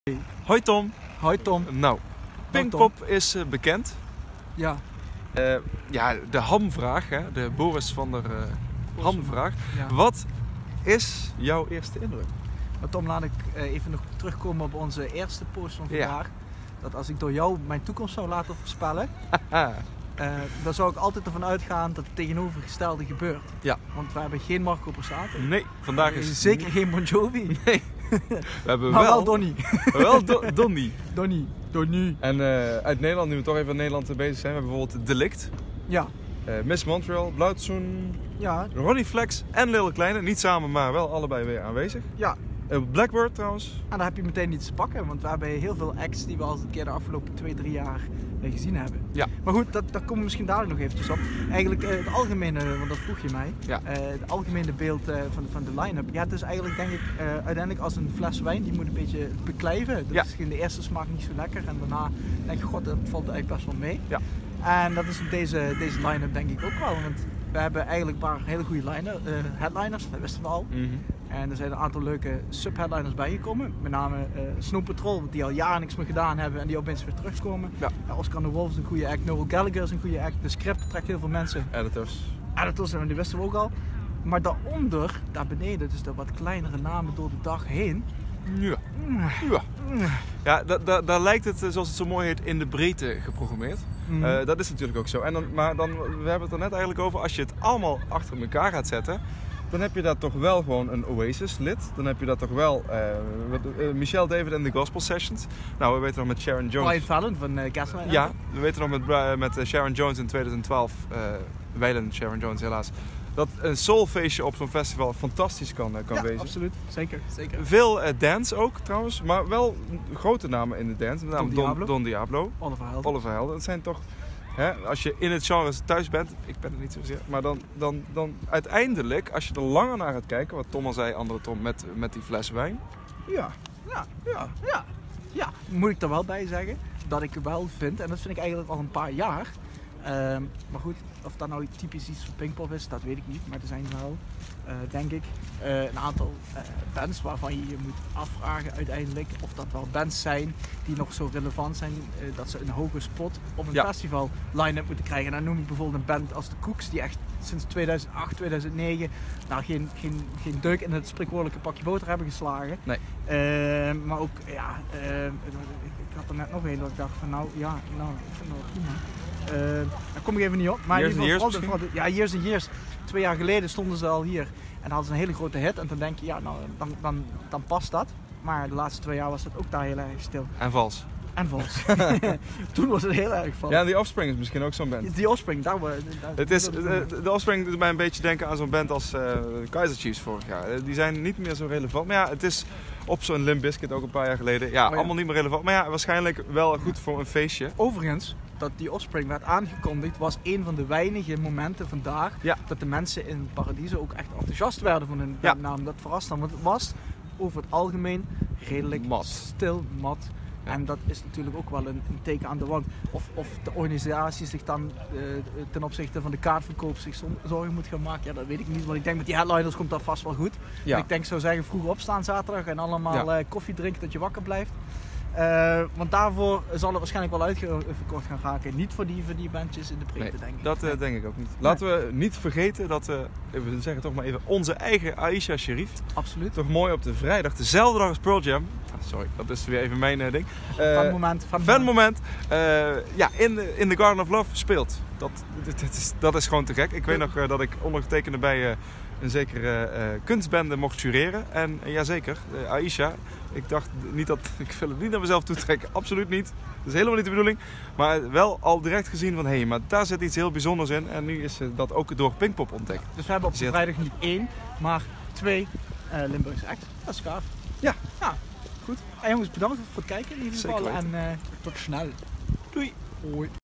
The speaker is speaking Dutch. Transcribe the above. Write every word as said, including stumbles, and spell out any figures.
Hey. Hoi Tom. Hoi Tom. Nou, Pinkpop is uh, bekend. Ja. Uh, ja, de hamvraag, hè? De Boris van der uh, hamvraag. Ja. Wat is jouw eerste indruk? Maar Tom, laat ik uh, even nog terugkomen op onze eerste post van vandaag. Ja. Dat als ik door jou mijn toekomst zou laten voorspellen, uh, dan zou ik altijd ervan uitgaan dat het tegenovergestelde gebeurt. Ja. Want we hebben geen Marco Borsato. Nee, vandaag is zeker niet... geen Bon Jovi. Nee. We hebben maar wel, wel Donny. Wel do Donny. Donny. Donny. En uh, uit Nederland, nu we toch even in Nederland bezig zijn, we hebben bijvoorbeeld Delict. Ja. Uh, Miss Montreal, Blauwtsoen, ja. Ronnie Flex en Lil Kleine. Niet samen, maar wel allebei weer aanwezig. Ja. Uh, Blackbird trouwens. En daar heb je meteen iets te pakken, want we hebben heel veel acts die we al een keer de afgelopen twee, drie jaar gezien hebben. Ja. Maar goed, dat, daar komen we misschien dadelijk nog eventjes op. Eigenlijk uh, het algemene, want dat vroeg je mij, ja. uh, het algemene beeld uh, van, van de line-up. Ja, het is eigenlijk denk ik uh, uiteindelijk als een fles wijn, die moet een beetje beklijven. Dat ja. is in de eerste smaak niet zo lekker en daarna denk je, god, dat valt eigenlijk best wel mee. Ja. En dat is deze, deze line-up denk ik ook wel, want we hebben eigenlijk een paar hele goede liner, uh, headliners, dat wisten we al. Mm-hmm. En er zijn een aantal leuke sub-headliners bijgekomen. Met name uh, Snow Patrol, die al jaren niks meer gedaan hebben en die opeens weer terugkomen. Ja. Uh, Oscar de Wolf is een goede act, Noel Gallagher is een goede act. De script trekt heel veel mensen. Editors. Editors, en die wisten we ook al. Maar daaronder, daar beneden, dus de wat kleinere namen door de dag heen. Ja. Ja. Ja, da, da, daar lijkt het, zoals het zo mooi heet, in de breedte geprogrammeerd. Mm. Uh, dat is natuurlijk ook zo. En dan, maar dan, we hebben het er net eigenlijk over, als je het allemaal achter elkaar gaat zetten, dan heb je daar toch wel gewoon een Oasis lid. Dan heb je daar toch wel uh, uh, Michelle David en de Gospel Sessions. Nou, we weten nog met Sharon Jones. Brian Fallon van uh, Gaslight. Ja, we weten nog met, uh, met Sharon Jones in twintig twaalf, uh, wijlen Sharon Jones helaas, dat een soulfeestje op zo'n festival fantastisch kan, uh, kan ja, wezen. Absoluut, zeker, zeker. Veel uh, dance ook trouwens, maar wel grote namen in de dance. Met name Don Don, Diablo. Don Diablo. Oliver Helden. Oliver Helden. Dat zijn toch, hè, als je in het genre thuis bent, ik ben er niet zozeer, maar dan, dan, dan uiteindelijk, als je er langer naar gaat kijken, wat Tom al zei, andere Tom, met, met die fles wijn. Ja, ja, ja, ja. Ja, moet ik er wel bij zeggen dat ik wel vind, en dat vind ik eigenlijk al een paar jaar. Uh, maar goed, of dat nou typisch iets van Pinkpop is, dat weet ik niet. Maar er zijn wel, uh, denk ik, uh, een aantal uh, bands waarvan je je moet afvragen uiteindelijk of dat wel bands zijn die nog zo relevant zijn uh, dat ze een hoge spot op een ja. festival line-up moeten krijgen. En dan noem ik bijvoorbeeld een band als de Cooks, die echt sinds tweeduizend acht, tweeduizend negen nou, geen, geen, geen deuk in het spreekwoordelijke pakje boter hebben geslagen. Nee. Uh, maar ook, ja, uh, ik, ik had er net nog een dat ik dacht van nou, ja, nou, ik vind dat wel prima. Uh, daar kom ik even niet op. Maar years in ieder geval, years vooral, ja, Years and Years. Twee jaar geleden stonden ze al hier en hadden ze een hele grote hit. En dan denk je, ja, nou, dan, dan, dan past dat. Maar de laatste twee jaar was het ook daar heel erg stil. En vals. En vals. Toen was het heel erg vals. Ja, The Offspring is misschien ook zo'n band. The Offspring, daar was het. Is, de Offspring doet mij een beetje denken aan zo'n band als uh, Kaiser Chiefs vorig jaar. Die zijn niet meer zo relevant. Maar ja, het is op zo'n Limp Bizkit ook een paar jaar geleden. Ja, oh ja, allemaal niet meer relevant. Maar ja, waarschijnlijk wel goed voor een feestje. Overigens, dat die Offspring werd aangekondigd, was een van de weinige momenten vandaag ja. dat de mensen in Paradiso ook echt enthousiast werden van hun ja. naam. Dat verrast dan, want het was over het algemeen redelijk mat. stil, mat. Ja. En dat is natuurlijk ook wel een, een teken aan de wand. Of, of de organisatie zich dan uh, ten opzichte van de kaartverkoop zich zorgen moet gaan maken. Ja, dat weet ik niet. Want ik denk met die headliners komt dat vast wel goed. Ja. Ik denk, zou zeggen, vroeg opstaan zaterdag en allemaal ja. uh, koffie drinken dat je wakker blijft. Uh, want daarvoor zal het waarschijnlijk wel uitverkocht gaan raken. Niet voor die, voor die bandjes in de breedte, nee, denk ik. Dat uh, nee. denk ik ook niet. Laten we niet vergeten dat we, we zeggen toch maar even, onze eigen Aisha Sherif. Absoluut. Toch mooi op de vrijdag, dezelfde dag als Pearl Jam. Ah, sorry, dat is weer even mijn uh, ding. Uh, fan moment. Fan, fan moment. Uh, ja, in de, in the Garden of Love speelt. Dat, dat, dat, is, dat is gewoon te gek. Ik weet nog uh, dat ik ondergetekende bij uh, een zekere uh, kunstbende mocht jureren. En uh, jazeker, uh, Aisha. Ik dacht niet dat, ik wil het niet naar mezelf toetrekken, absoluut niet. Dat is helemaal niet de bedoeling. Maar wel al direct gezien van, hé, hey, maar daar zit iets heel bijzonders in. En nu is dat ook door Pinkpop ontdekt. Dus we hebben op de vrijdag niet één, maar twee uh, Limburgse acts. Dat is gaaf. Ja. Ja, goed. En jongens, bedankt voor het kijken in ieder geval. Zeker weten. En uh, tot snel. Doei. Hoi.